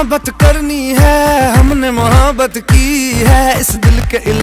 मोहब्बत करनी है, हमने मोहब्बत की है इस दिल के